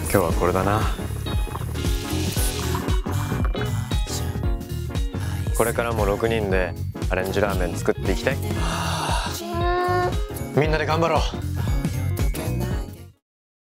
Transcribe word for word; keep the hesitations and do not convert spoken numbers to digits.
今日はこれだな。これからもろくにんでアレンジラーメン作っていきたい。みんなで頑張ろう。